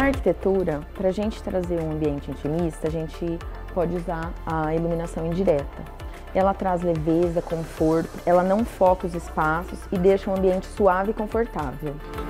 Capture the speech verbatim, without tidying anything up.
arquitetura, para a gente trazer um ambiente intimista, a gente pode usar a iluminação indireta. Ela traz leveza, conforto, ela não foca os espaços e deixa um ambiente suave e confortável.